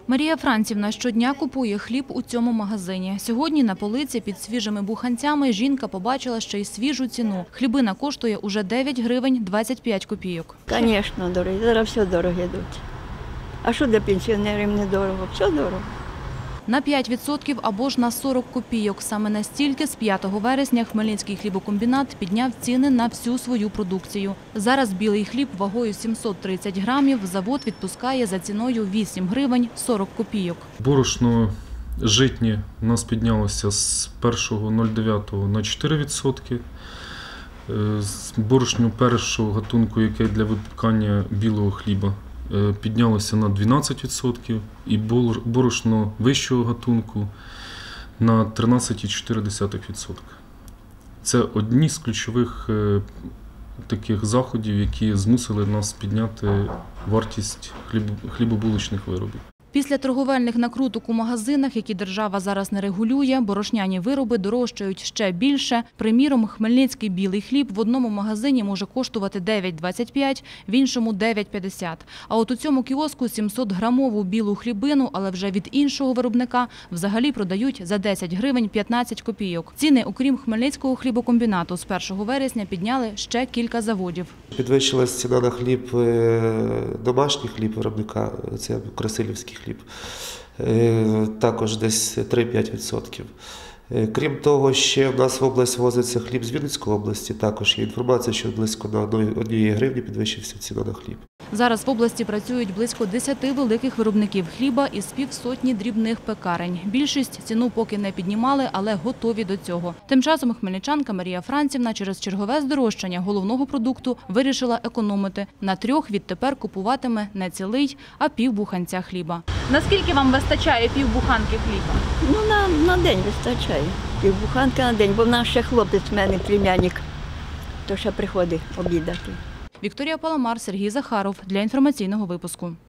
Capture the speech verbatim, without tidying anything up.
Марія Францівна щодня купує хліб у цьому магазині. Сьогодні на полиці під свіжими буханцями жінка побачила ще й свіжу ціну. Хлібина коштує уже дев'ять гривень двадцять п'ять копійок. Звісно, дорогі. Зараз все дорого йдуть. А що для пенсіонерів не дорого? Все дорого. На п'ять відсотків або ж на сорок копійок. Саме настільки з п'ятого вересня Хмельницький хлібокомбінат підняв ціни на всю свою продукцію. Зараз білий хліб вагою сімсот тридцять грамів завод відпускає за ціною вісім гривень сорок копійок. Борошно житнє у нас піднялося з першого дев'ятого на чотири відсотки. Борошно першого гатунку, яке для випікання білого хліба, піднялося на дванадцять відсотків і борошно вищого гатунку на тринадцять цілих чотири десятих відсотка. Це одні з ключових таких заходів, які змусили нас підняти вартість хлібобулочних виробів. Після торговельних накруток у магазинах, які держава зараз не регулює, борошняні вироби дорожчають ще більше. Приміром, хмельницький білий хліб в одному магазині може коштувати дев'ять двадцять п'ять, в іншому дев'ять п'ятдесят. А от у цьому кіоску сімсотграмову білу хлібину, але вже від іншого виробника, взагалі продають за десять гривень п'ятнадцять копійок. Ціни, окрім Хмельницького хлібокомбінату, з першого вересня підняли ще кілька заводів. Підвищилась ціна на хліб, домашній хліб виробника, це Красилівський хліб, також десь три-п'ять відсотків. Крім того, ще в нас в область возиться хліб з Вінницької області, також є інформація, що близько на однієї гривні підвищився ціна на хліб. Зараз в області працюють близько десяти великих виробників хліба із півсотні дрібних пекарень. Більшість ціну поки не піднімали, але готові до цього. Тим часом хмельничанка Марія Францівна через чергове здорожчання головного продукту вирішила економити. На трьох відтепер купуватиме не цілий, а півбуханця хліба. Наскільки вам вистачає півбуханки хліба? Ну, на, на день вистачає. Півбуханки на день, бо в нас ще хлопець, в мене племянник, то ще приходить обідати. Вікторія Паламар, Сергій Захаров для інформаційного випуску.